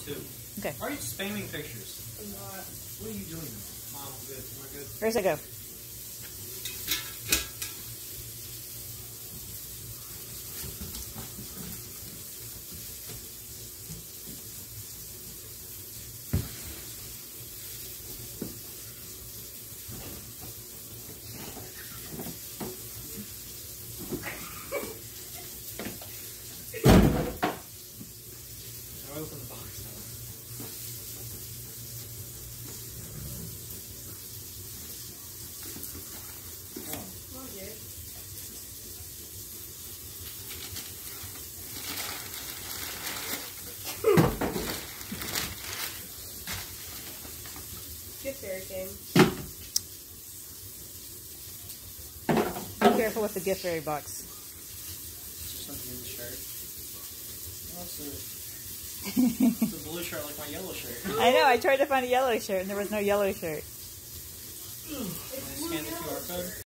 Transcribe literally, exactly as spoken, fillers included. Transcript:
too. Okay. Why are you spamming pictures? I'm not. What are you doing? Mom, I'm good. Am I good? Where's it go? I open the box now. Oh, yeah. Gift fairy game. Be careful with the gift fairy box. Is there something in the shirt? Oh, it's a, it's a blue shirt like my yellow shirt. I know, I tried to find a yellow shirt and there was no yellow shirt. Can I scan the Q R code?